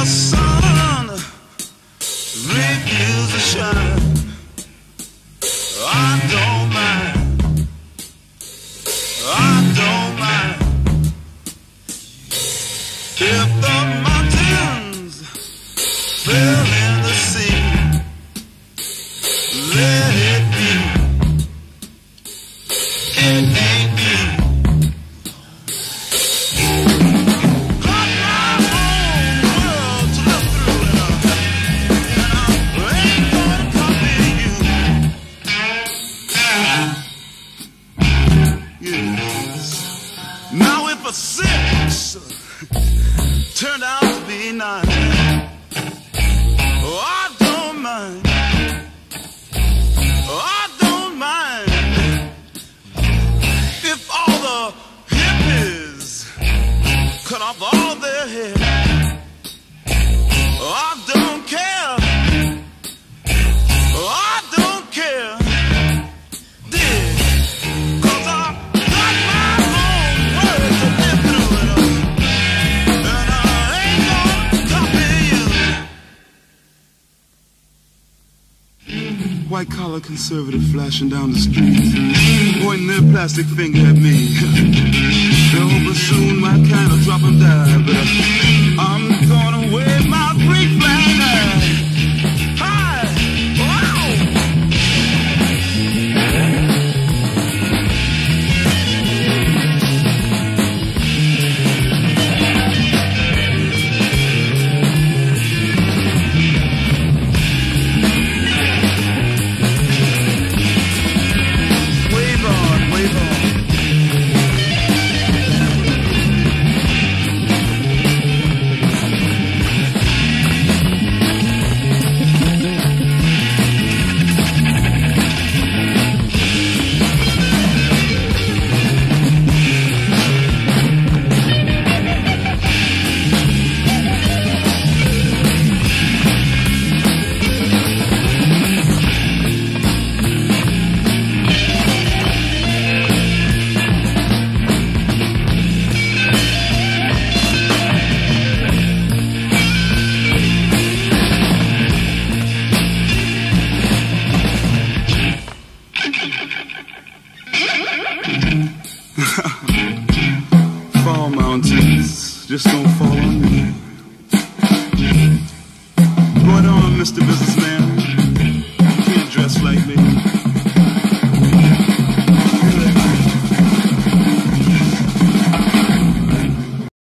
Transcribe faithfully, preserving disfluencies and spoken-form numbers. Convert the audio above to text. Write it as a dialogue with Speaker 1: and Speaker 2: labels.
Speaker 1: the sun refuses to shine, I don't mind, I don't mind. If the mountains fell in the sea, let it be. It ain't me. Got my own world to live through, and I ain't gonna copy you. Yes. Now if a six turned out to be nine, oh, I don't mind, oh, I don't mind. If all the hippies cut off all their hair, oh, I don't care, oh, I don't care. Dig, 'cause I got my own world to live through, and I ain't gonna copy you. White collar conservative flashing down the street, pointing their plastic finger at me. They're hoping soon my kind will drop and die, but I'm gonna wave my freak flag high. High! Wow! Wave on, wave on. Fall mountains just don't fall on me. Right on, Mister Businessman.